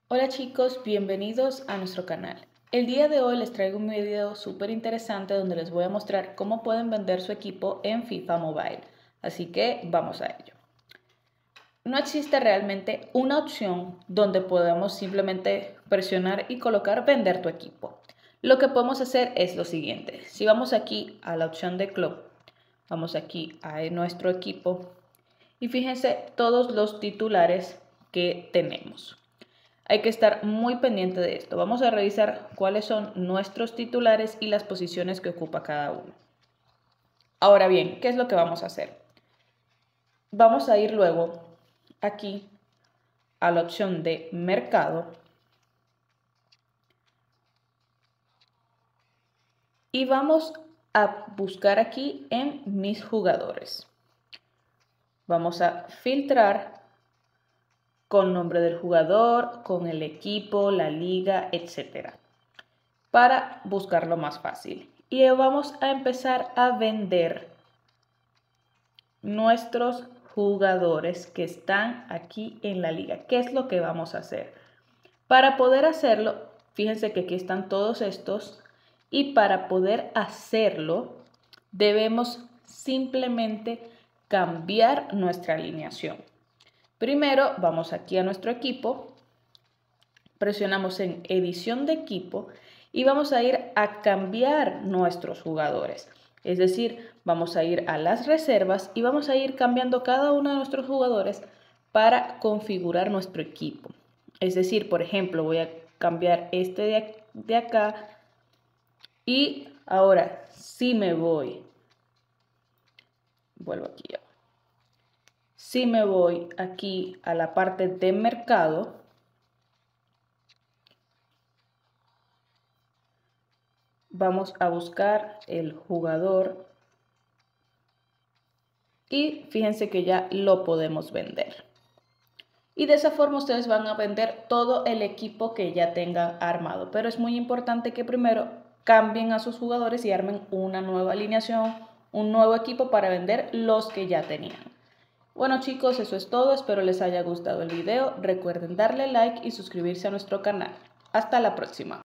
Hola chicos, bienvenidos a nuestro canal. El día de hoy les traigo un video súper interesante donde les voy a mostrar cómo pueden vender su equipo en FIFA Mobile. Así que vamos a ello. No existe realmente una opción donde podamos simplemente presionar y colocar vender tu equipo. Lo que podemos hacer es lo siguiente. Si vamos aquí a la opción de club, vamos aquí a nuestro equipo y fíjense todos los titulares que tenemos. Hay que estar muy pendiente de esto. Vamos a revisar cuáles son nuestros titulares y las posiciones que ocupa cada uno. Ahora bien, ¿qué es lo que vamos a hacer? Vamos a ir luego aquí a la opción de mercado y vamos a buscar aquí en mis jugadores. Vamos a filtrar con nombre del jugador, con el equipo, la liga, etc. para buscarlo más fácil. Y vamos a empezar a vender nuestros jugadores que están aquí en la liga. ¿Qué es lo que vamos a hacer? Para poder hacerlo, fíjense que aquí están todos estos y para poder hacerlo debemos simplemente cambiar nuestra alineación. Primero vamos aquí a nuestro equipo, presionamos en edición de equipo y vamos a ir a cambiar nuestros jugadores. Es decir, vamos a ir a las reservas y vamos a ir cambiando cada uno de nuestros jugadores para configurar nuestro equipo. Es decir, por ejemplo, voy a cambiar este de acá y ahora si me voy, vuelvo aquí ya. Si me voy aquí a la parte de mercado, vamos a buscar el jugador y fíjense que ya lo podemos vender. Y de esa forma ustedes van a vender todo el equipo que ya tengan armado. Pero es muy importante que primero cambien a sus jugadores y armen una nueva alineación, un nuevo equipo para vender los que ya tenían. Bueno chicos, eso es todo. Espero les haya gustado el video. Recuerden darle like y suscribirse a nuestro canal. Hasta la próxima.